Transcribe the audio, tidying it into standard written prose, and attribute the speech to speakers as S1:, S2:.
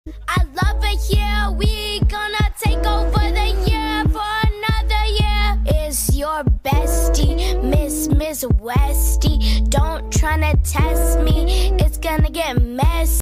S1: I love it here. We gonna take over the year for another year. It's your bestie, Miss Westie. Don't tryna test me. It's gonna get messy.